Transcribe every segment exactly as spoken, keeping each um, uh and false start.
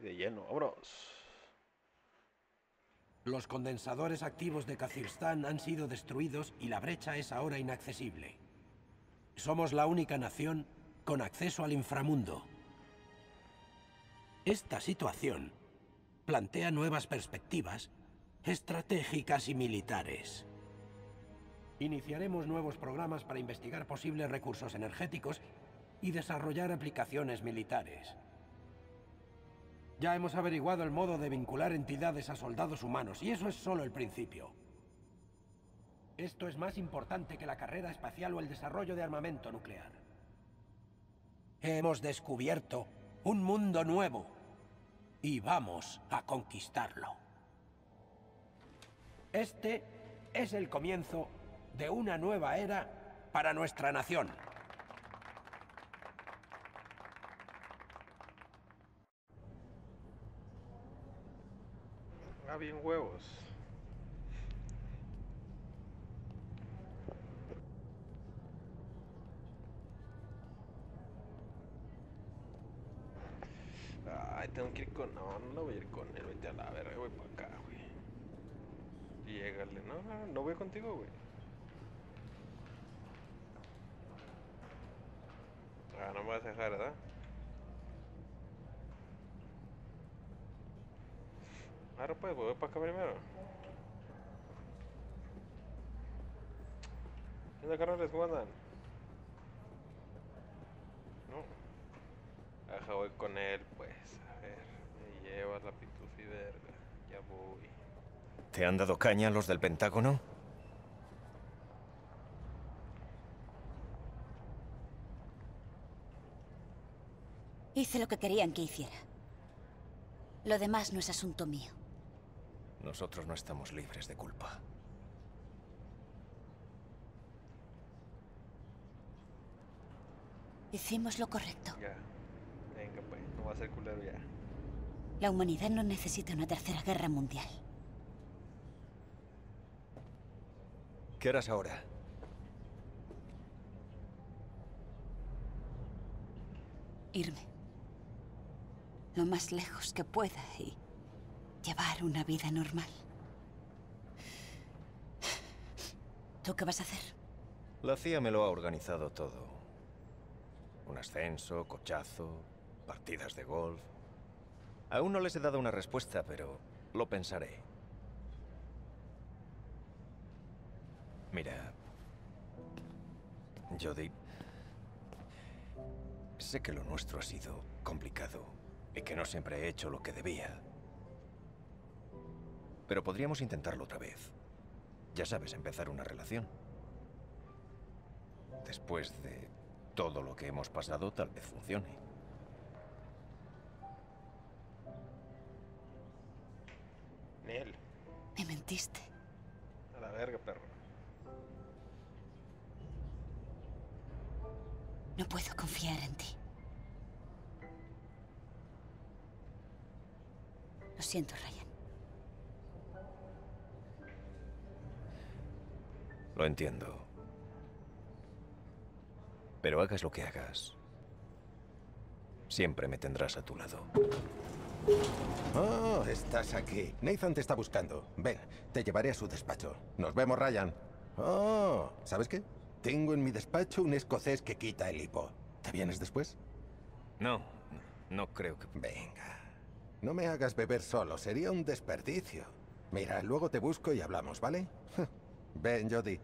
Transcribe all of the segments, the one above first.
de lleno, vámonos. Los condensadores activos de Khazir-Stan han sido destruidos y la brecha es ahora inaccesible. Somos la única nación con acceso al inframundo. Esta situación plantea nuevas perspectivas estratégicas y militares. Iniciaremos nuevos programas para investigar posibles recursos energéticos y desarrollar aplicaciones militares. Ya hemos averiguado el modo de vincular entidades a soldados humanos, y eso es solo el principio. Esto es más importante que la carrera espacial o el desarrollo de armamento nuclear. Hemos descubierto un mundo nuevo, y vamos a conquistarlo. Este es el comienzo de una nueva era para nuestra nación. Ah, bien huevos. Ay, tengo que ir con... No, no voy a ir con él, vete a la verga, voy para acá, güey. Llégale, no, no, no voy contigo, güey. Ah, no me vas a dejar, ¿verdad? Ahora pues, voy para acá primero. ¿Qué onda, carnales? ¿Cómo andan? No. Ajá, voy con él, pues. A ver, me llevas la pitufi verga. Ya voy. ¿Te han dado caña los del Pentágono? Hice lo que querían que hiciera. Lo demás no es asunto mío. Nosotros no estamos libres de culpa. Hicimos lo correcto. Ya. Venga, pues, no va a ser culero ya. La humanidad no necesita una tercera guerra mundial. ¿Qué harás ahora? Irme. Lo más lejos que pueda y llevar una vida normal. ¿Tú qué vas a hacer? La C I A me lo ha organizado todo. Un ascenso, cochazo, partidas de golf. Aún no les he dado una respuesta, pero lo pensaré. Mira, Jodie, sé que lo nuestro ha sido complicado y que no siempre he hecho lo que debía. Pero podríamos intentarlo otra vez. Ya sabes, empezar una relación. Después de todo lo que hemos pasado, tal vez funcione. Nel. Me mentiste. A la verga, perro. No puedo confiar en ti. Lo siento, Ryan. Lo entiendo. Pero hagas lo que hagas, siempre me tendrás a tu lado. Oh, estás aquí. Nathan te está buscando. Ven, te llevaré a su despacho. Nos vemos, Ryan. Oh, ¿sabes qué? Tengo en mi despacho un escocés que quita el hipo. ¿Te vienes después? No, no creo que... Venga. No me hagas beber solo, sería un desperdicio. Mira, luego te busco y hablamos, ¿vale? Ven, Jodie.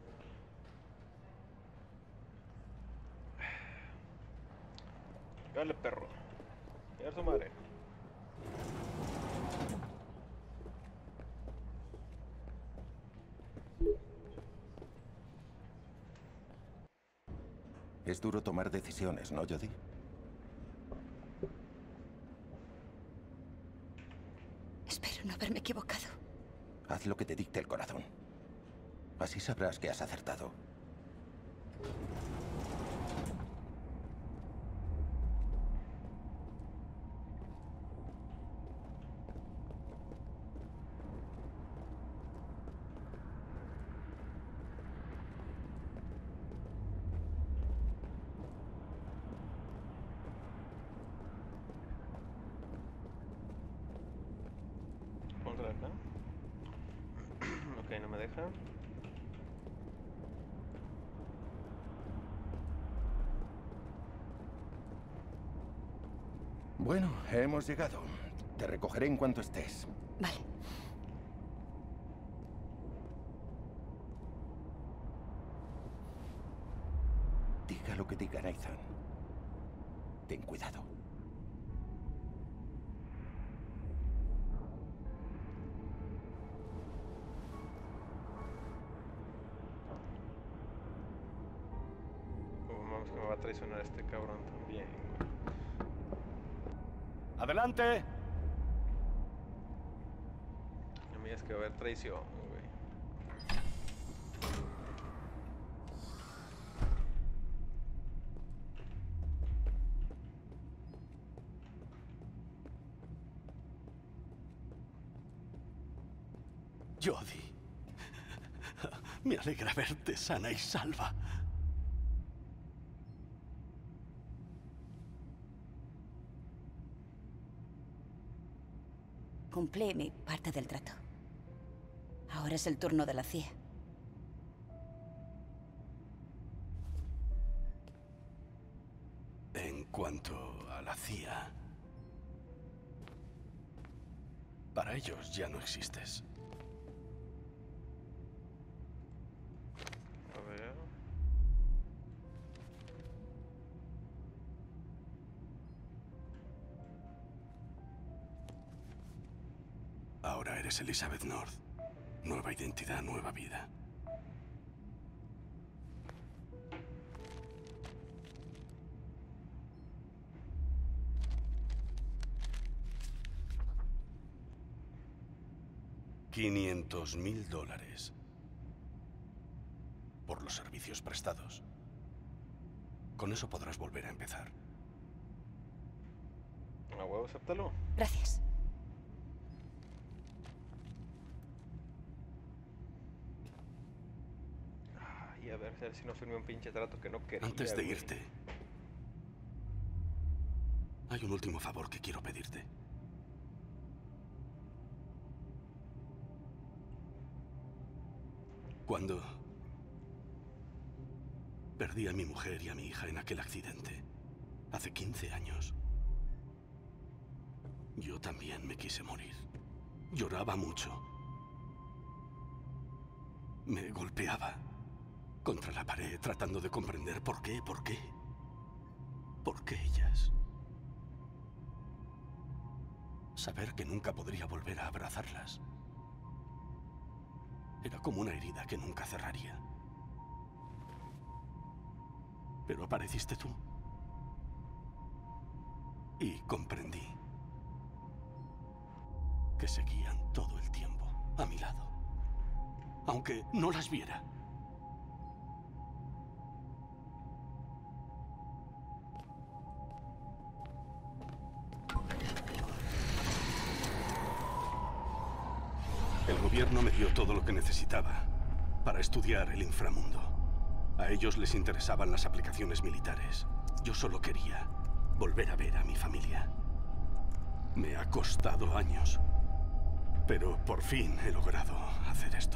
Dale, perro. Llegar su madre. Es duro tomar decisiones, ¿no, Jodie? Espero no haberme equivocado. Haz lo que te dicte el corazón. Así sabrás que has acertado. deja. Bueno, hemos llegado. Te recogeré en cuanto estés. Vale. Diga lo que diga Nathan. Ten cuidado. Como vamos que me va a traicionar este cabrón también, güey. ¡Adelante! No me digas que va a haber traición, güey. Jodie, me alegra verte sana y salva. Cumplí mi parte del trato. Ahora es el turno de la C I A. En cuanto a la C I A, para ellos ya no existes. A ver. Ahora eres Elizabeth North. Nueva identidad, nueva vida. Quinientos mil dólares. Por los servicios prestados. Con eso podrás volver a empezar. A huevo, acéptalo. Gracias. Y a ver, a ver si no firmé un pinche trato que no quería. Antes de güey. irte, hay un último favor que quiero pedirte. Cuando perdí a mi mujer y a mi hija en aquel accidente, hace quince años, yo también me quise morir. Lloraba mucho. Me golpeaba contra la pared tratando de comprender por qué, por qué. ¿Por qué ellas? Saber que nunca podría volver a abrazarlas era como una herida que nunca cerraría. Pero apareciste tú. Y comprendí que seguían todo el tiempo a mi lado, aunque no las viera. El gobierno me dio todo lo que necesitaba para estudiar el inframundo. A ellos les interesaban las aplicaciones militares. Yo solo quería volver a ver a mi familia. Me ha costado años, pero por fin he logrado hacer esto.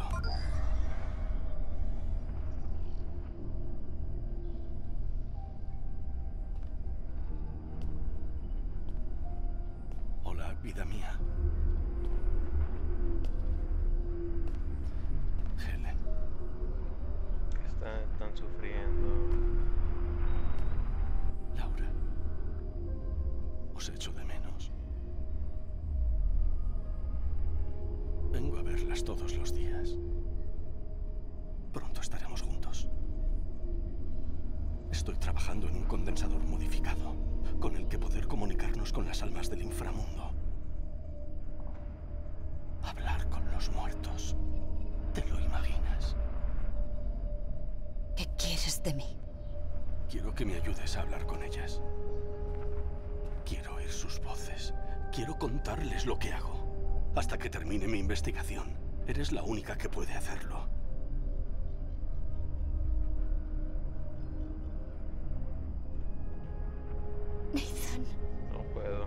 Hola, vida mía. Helen. Están, están sufriendo. Laura. Os echo de menos. Vengo a verlas todos los días. Pronto estaremos juntos. Estoy trabajando en un condensador modificado, con el que poder comunicarnos con las almas del inframundo. Hablar con los muertos. ¿Te lo imaginas? ¿Qué quieres de mí? Quiero que me ayudes a hablar con ellas. Quiero oír sus voces. Quiero contarles lo que hago. Hasta que termine mi investigación. Eres la única que puede hacerlo. Nathan. No puedo.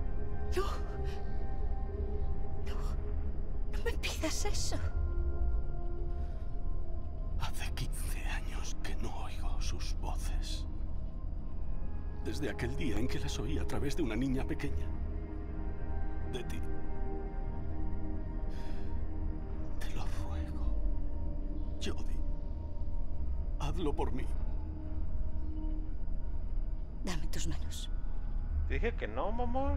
No. No. No me pidas eso. Desde aquel día en que las oí a través de una niña pequeña. De ti. Te lo ruego. Jodie. Hazlo por mí. Dame tus manos. Dije que no, mamón.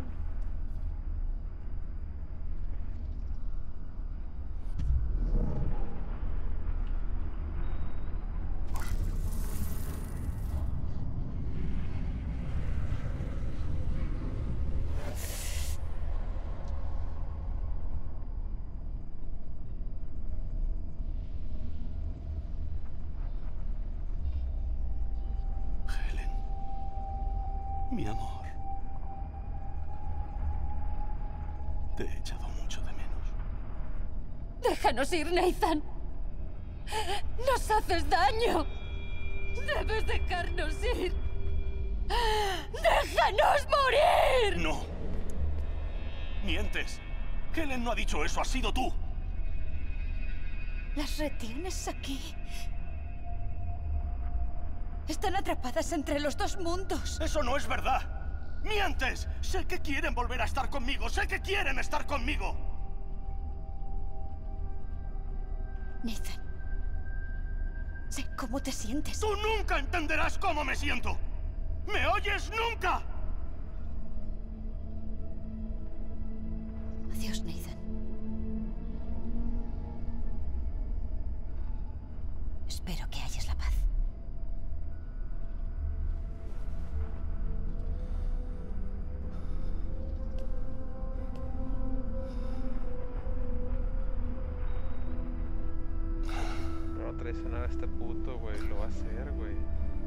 Mi amor, te he echado mucho de menos. Déjanos ir, Nathan. Nos haces daño. Debes dejarnos ir. ¡Déjanos morir! No. Mientes. Helen no ha dicho eso, has sido tú. Las retienes aquí. Están atrapadas entre los dos mundos. Eso no es verdad. ¡Mientes! Sé que quieren volver a estar conmigo. Sé que quieren estar conmigo. Nathan. Sé cómo te sientes. Tú nunca entenderás cómo me siento. ¿Me oyes? ¡Nunca! Adiós, Nathan. Espero que halles la paz. Traicionar a este puto, güey. Lo va a hacer, güey.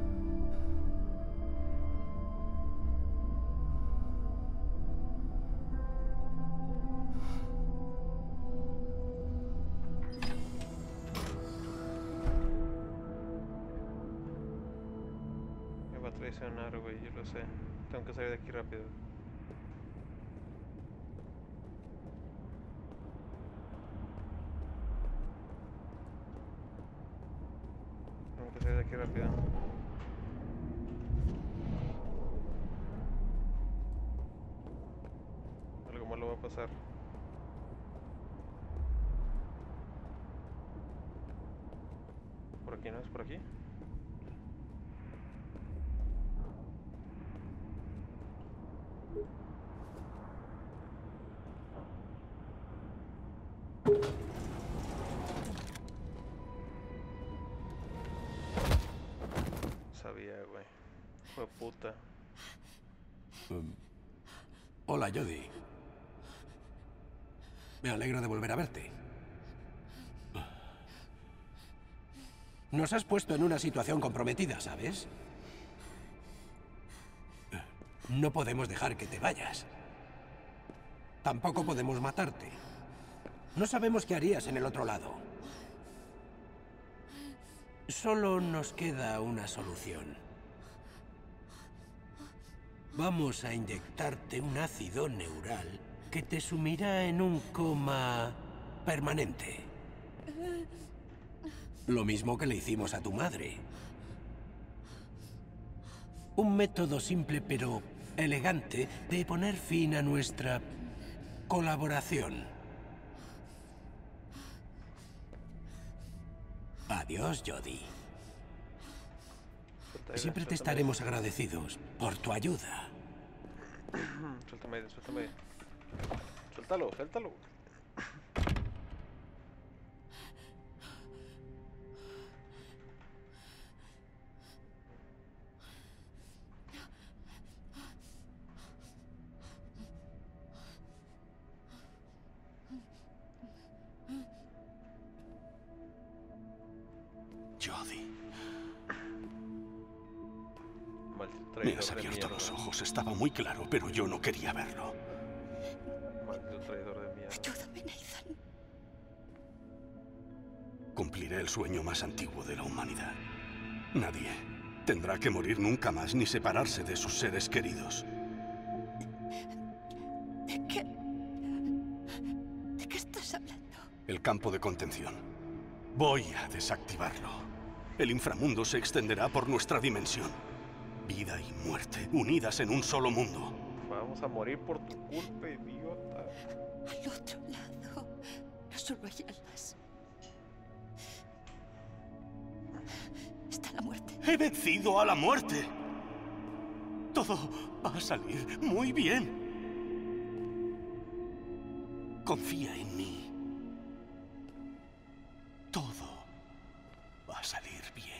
Me va a traicionar, güey. Yo lo sé. Tengo que salir de aquí rápido. Tengo que salir de aquí rápido. Algo malo va a pasar. ¿Por aquí no es? ¿Por aquí? Sabía, güey. Fue puta. Um, hola, Jodie. Me alegro de volver a verte. Nos has puesto en una situación comprometida, ¿sabes? No podemos dejar que te vayas. Tampoco podemos matarte. No sabemos qué harías en el otro lado. Solo nos queda una solución. Vamos a inyectarte un ácido neural que te sumirá en un coma permanente. Lo mismo que le hicimos a tu madre. Un método simple pero elegante de poner fin a nuestra colaboración. Adiós, Jodie. Siempre te estaremos agradecidos por tu ayuda. Suéltame, suéltame. Suéltalo, suéltalo. Jodie. Maldito Me traidor has de abierto mierda. los ojos. Estaba muy claro, pero yo no quería verlo. Maldito traidor de mierda. Ayúdame, Nathan. Cumpliré el sueño más antiguo de la humanidad. Nadie tendrá que morir nunca más ni separarse de sus seres queridos. ¿De qué? ¿De qué estás hablando? El campo de contención. Voy a desactivarlo. El inframundo se extenderá por nuestra dimensión. Vida y muerte, unidas en un solo mundo. Vamos a morir por tu culpa, idiota. Al otro lado, no solo hay almas. Está la muerte. He vencido a la muerte. Todo va a salir muy bien. Confía en mí. Todo va a salir bien.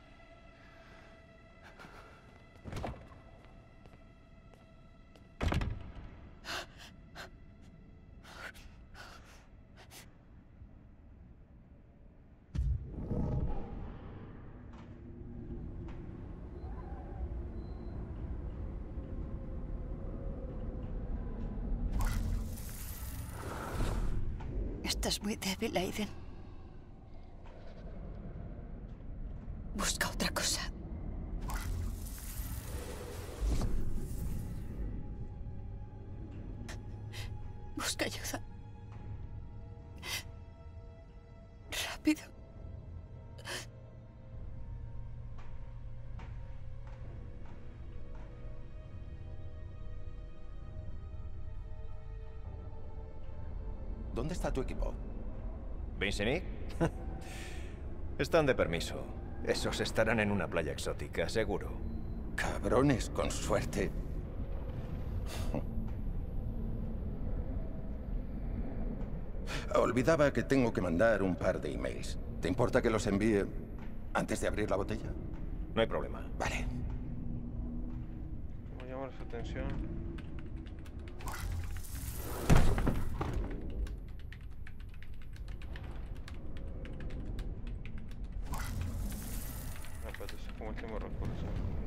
Estás muy débil, Aiden. Busca otra cosa. Busca ayuda. Rápido. ¿Dónde está tu equipo? ¿Vincenic? Están de permiso. Esos estarán en una playa exótica, seguro. Cabrones, con suerte. Olvidaba que tengo que mandar un par de emails. ¿Te importa que los envíe antes de abrir la botella? No hay problema. Vale. Voy a llamar su atención. Como último recurso.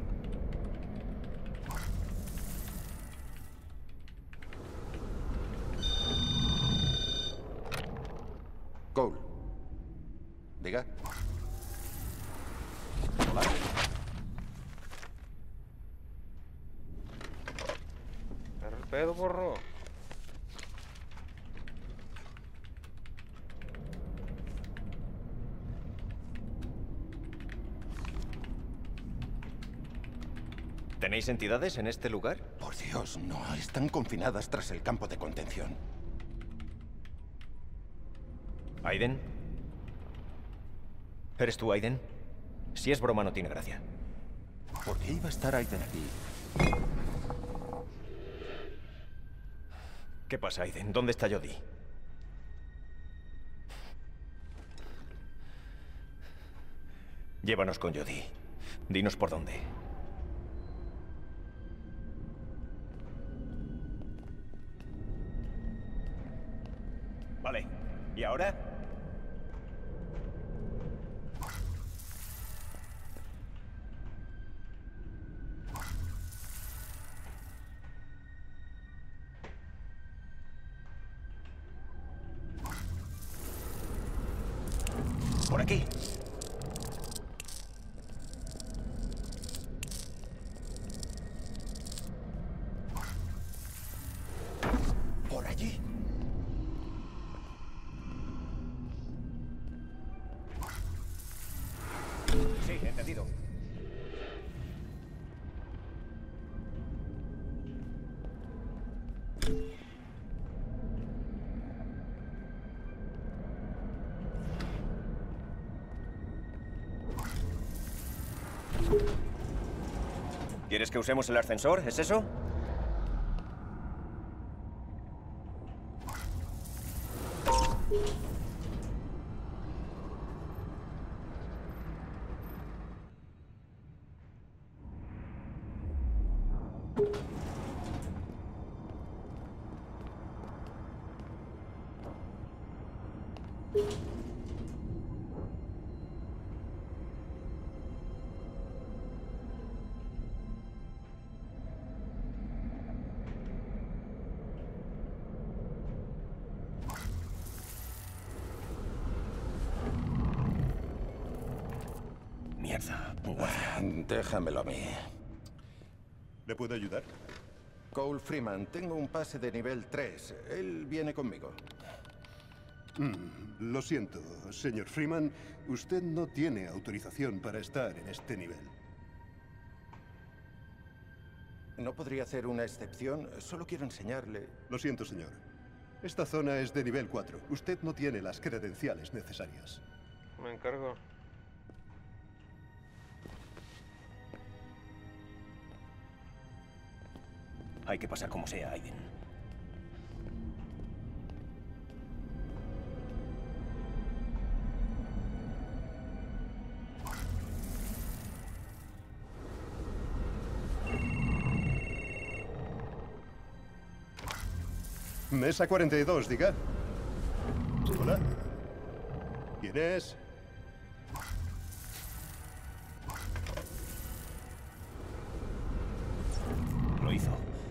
Cole. Diga. Hola. Agarra el pedo, borro. ¿Tenéis entidades en este lugar? Por Dios, no. Están confinadas tras el campo de contención. ¿Aiden? ¿Eres tú, Aiden? Si es broma, no tiene gracia. ¿Por qué iba a estar Aiden aquí? ¿Qué pasa, Aiden? ¿Dónde está Jodie? Llévanos con Jodie. Dinos por dónde. Vale. ¿Y ahora? Por aquí. Por allí. Sí, entendido. ¿Quieres que usemos el ascensor? ¿Es eso? Mierda, guardia. Déjamelo a mí. ¿Le puedo ayudar? Cole Freeman, tengo un pase de nivel tres. Él viene conmigo. Mm, lo siento, señor Freeman. Usted no tiene autorización para estar en este nivel. ¿No podría hacer una excepción? Solo quiero enseñarle... Lo siento, señor. Esta zona es de nivel cuatro. Usted no tiene las credenciales necesarias. Me encargo. Hay que pasar como sea, Aiden. Mesa cuarenta y dos, diga. Hola. ¿Quién es? Lo hizo.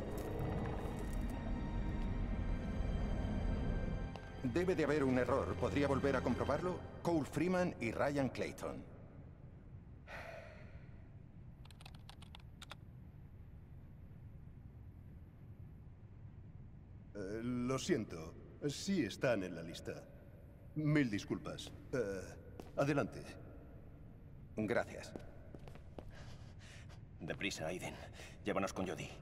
Debe de haber un error. ¿Podría volver a comprobarlo? Cole Freeman y Ryan Clayton. Eh, lo siento. Sí están en la lista. Mil disculpas. Eh, adelante. Gracias. Deprisa, Aiden. Llévanos con Jodie.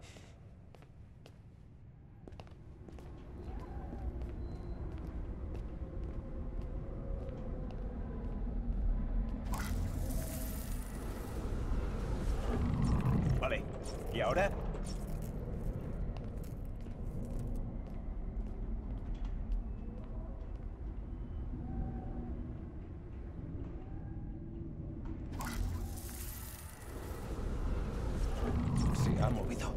Vale. ¿Y ahora? Se ha movido.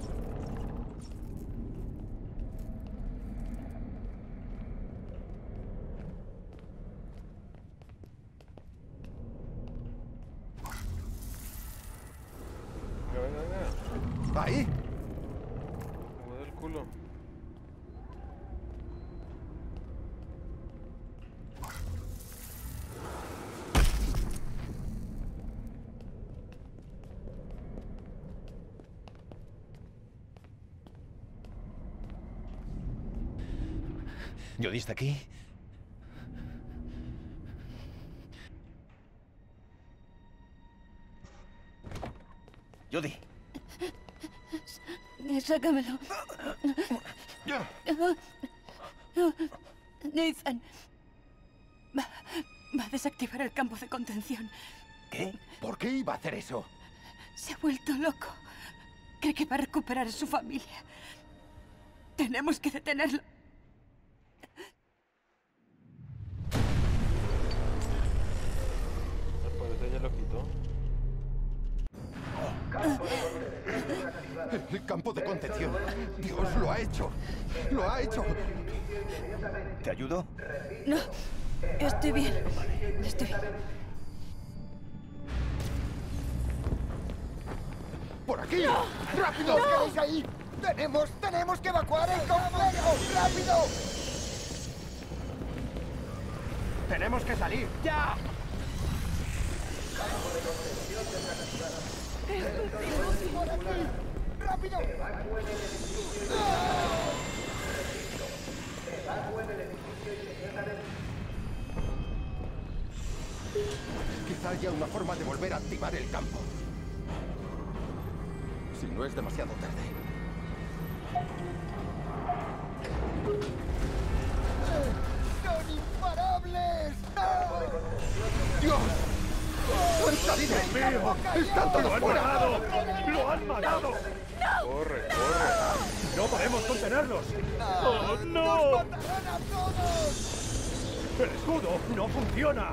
Venga, venga, venga. ¡Ahí! Me mueve el culo. ¿Jodie está aquí? Jodie. Sácamelo. Nathan. Va, va a desactivar el campo de contención. ¿Qué? ¿Por qué iba a hacer eso? Se ha vuelto loco. Cree que va a recuperar a su familia. Tenemos que detenerlo. Al parecer ya lo quitó. El campo de contención. Dios, lo ha hecho. Lo ha hecho. ¿Te ayudo? No, estoy bien. Estoy bien. ¡Por aquí! ¡Rápido! ¿Qué haces ahí? ¡Tenemos, tenemos que evacuar el complejo! ¡Rápido! ¡Tenemos que salir! ¡Ya! ¡Por aquí! ¡Rápido! Quizá haya una forma de volver a activar el campo. Si no es demasiado tarde. ¡Son imparables! ¡Dios! ¡Han salido! ¡Están todos fuera! ¡Lo han matado! Corre, corre. ¡No podemos contenerlos! ¡Oh, no! ¡Nos matarán a todos! ¡El escudo no funciona!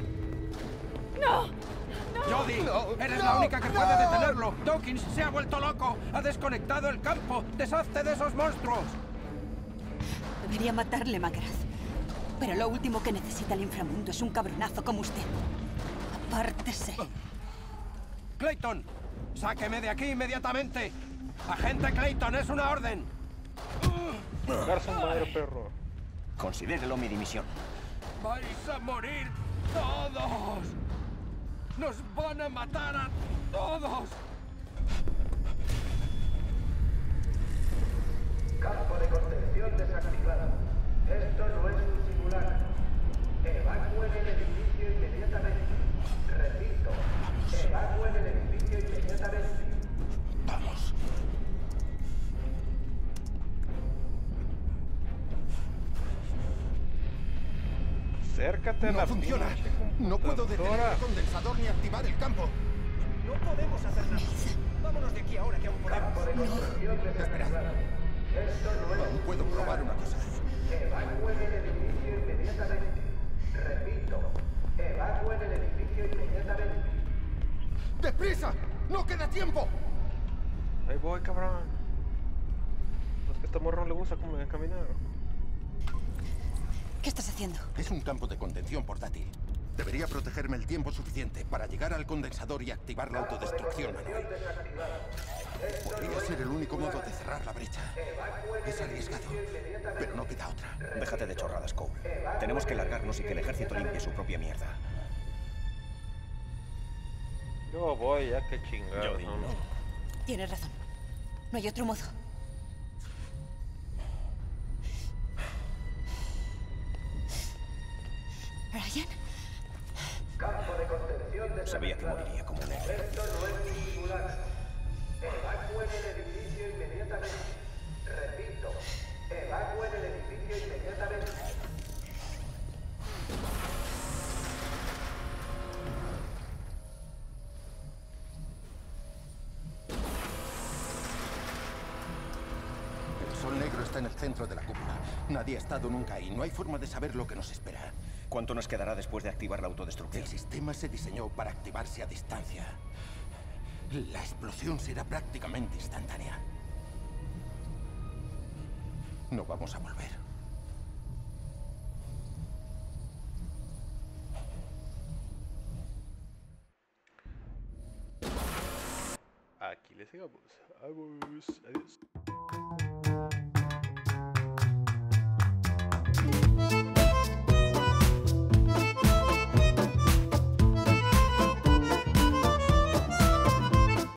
Jodie, eres la única que puede detenerlo. Dawkins se ha vuelto loco. Ha desconectado el campo. ¡Deshazte de esos monstruos! Debería matarle, Magraz. Pero lo último que necesita el inframundo es un cabronazo como usted. Apártese. Clayton, sáqueme de aquí inmediatamente. Agente Clayton, es una orden. Cargar su madre, perro. Considérelo mi dimisión. ¡Vais a morir todos! ¡Nos van a matar a todos! Campo de contención desactivado. Esto no es un simulacro. Evacúen el edificio inmediatamente. Repito, evacúen el edificio inmediatamente. Vamos. Acércate a No la funciona. pinche No puedo detener computadora. el condensador ni activar el campo. No podemos hacer nada. Vámonos de aquí ahora que aún podemos. Espera. Aún puedo probar una cosa. Evacúen el edificio inmediatamente. Repito, evacúen el edificio inmediatamente. ¡Deprisa! ¡No queda tiempo! Ahí voy, cabrón. Es que a este morro no le gusta como caminar. ¿Qué estás haciendo? Es un campo de contención portátil. Debería protegerme el tiempo suficiente para llegar al condensador y activar la autodestrucción manual. Podría ser el único modo de cerrar la brecha. Es arriesgado, pero no queda otra. Déjate de chorradas, Cole. Tenemos que largarnos y que el ejército limpie su propia mierda. Yo voy, ya que chingado. Jodie, ¿no? no. Tienes razón. No hay otro modo. ¿Ryan? Campo de contención de Sabía que moriría como un héroe. Esto no es un simulacro. Evacúen el edificio inmediatamente. Repito, evacúen el edificio inmediatamente. El sol negro está en el centro de la cúpula. Nadie ha estado nunca ahí. No hay forma de saber lo que nos espera. ¿Cuánto nos quedará después de activar la autodestrucción? El sistema se diseñó para activarse a distancia. La explosión será prácticamente instantánea. No vamos a volver. Aquí les sigamos. Vamos. Adiós.